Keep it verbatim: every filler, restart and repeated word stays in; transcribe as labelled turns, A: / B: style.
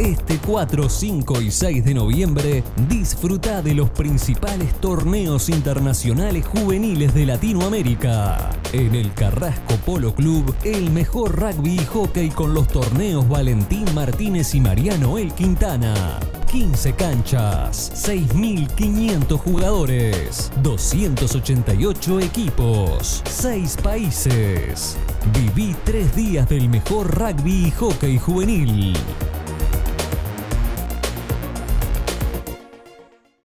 A: Este cuatro, cinco y seis de noviembre, disfruta de los principales torneos internacionales juveniles de Latinoamérica. En el Carrasco Polo Club, el mejor rugby y hockey con los torneos Valentín Martínez y Mariano El Quintana. quince canchas, seis mil quinientos jugadores, doscientos ochenta y ocho equipos, seis países. Viví tres días del mejor rugby y hockey juvenil.